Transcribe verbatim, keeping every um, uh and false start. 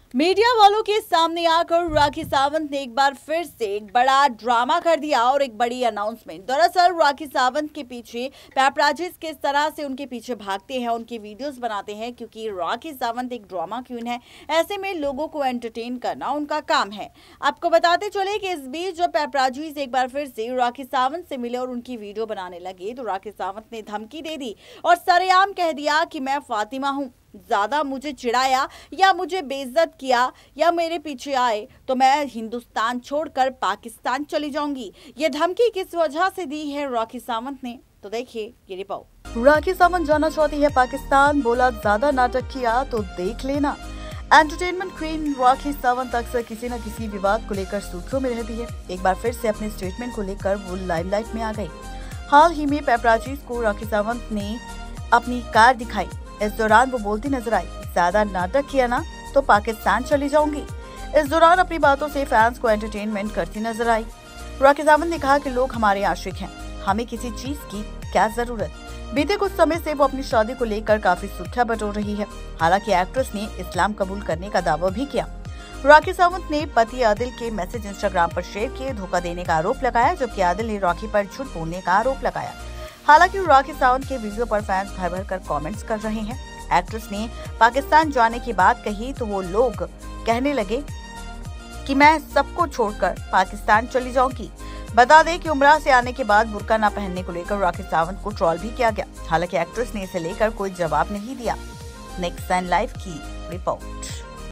Media वालों के सामने आकर राखी सावंत ने एक बार फिर से एक बड़ा ड्रामा कर दिया और एक बड़ी अनाउंसमेंट। दरअसल राखी सावंत के पीछे पैपराजिस किस तरह से उनके पीछे भागते हैं, उनकी वीडियोस बनाते हैं, क्योंकि राखी सावंत एक ड्रामा क्वीन है। ऐसे में लोगों को एंटरटेन करना उनका काम है। आपको बताते चले कि इस बीच जब पैपराजिस एक बार फिर से राखी सावंत से मिले और उनकी वीडियो बनाने लगे तो राखी सावंत ने धमकी दे दी और सरेआम कह दिया कि मैं फातिमा हूँ। ज्यादा मुझे चिढ़ाया या मुझे बेइज्जत किया या मेरे पीछे आए तो मैं हिंदुस्तान छोड़कर पाकिस्तान चली जाऊंगी। ये धमकी किस वजह से दी है राखी सावंत ने, तो देखिए ये रिपोर्ट। राखी सावंत जाना चाहती है पाकिस्तान, बोला ज्यादा नाटक किया तो देख लेना। एंटरटेनमेंट क्वीन राखी सावंत अक्सर किसी न किसी विवाद को लेकर सूत्रों में रहती है। एक बार फिर से अपने स्टेटमेंट को लेकर वो लाइमलाइट में आ गई। हाल ही में पैपराजिस को राखी सावंत ने अपनी कार दिखाई। इस दौरान वो बोलती नजर आई, ज्यादा नाटक किया ना तो पाकिस्तान चली जाऊंगी। इस दौरान अपनी बातों से फैंस को एंटरटेनमेंट करती नजर आई। राखी सावंत ने कहा कि लोग हमारे आशिक हैं, हमें किसी चीज की क्या जरूरत। बीते कुछ समय से वो अपनी शादी को लेकर काफी सुर्खियां बटोर रही है। हालांकि एक्ट्रेस ने इस्लाम कबूल करने का दावा भी किया। राखी सावंत ने पति आदिल के मैसेज इंस्टाग्राम पर शेयर किए, धोखा देने का आरोप लगाया, जबकि आदिल ने राखी पर झूठ बोलने का आरोप लगाया। हालांकि राखी सावंत के वीडियो पर फैंस भर भर कर कमेंट्स कर रहे हैं। एक्ट्रेस ने पाकिस्तान जाने की बात कही तो वो लोग कहने लगे कि मैं सबको छोड़कर पाकिस्तान चली जाऊंगी। बता दें कि उम्रा से आने के बाद बुर्का न पहनने को लेकर राखी सावंत को ट्रोल भी किया गया। हालांकि एक्ट्रेस ने इसे लेकर कोई जवाब नहीं दिया। नेक्स्ट टाइम लाइव की रिपोर्ट।